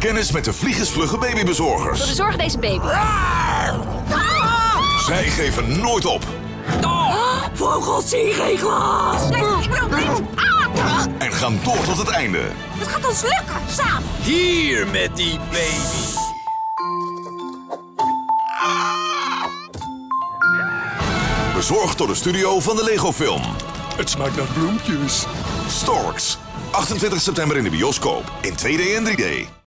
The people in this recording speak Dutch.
kennis met de vliegensvlugge babybezorgers. We bezorgen deze baby. Zij geven nooit op. Vogels, zie geen glas! En gaan door tot het einde. Het gaat ons lukken, samen! Hier met die baby. Bezorgd door de studio van de Lego Film. Het smaakt naar bloempjes. Storks. 28 september in de bioscoop. In 2D en 3D.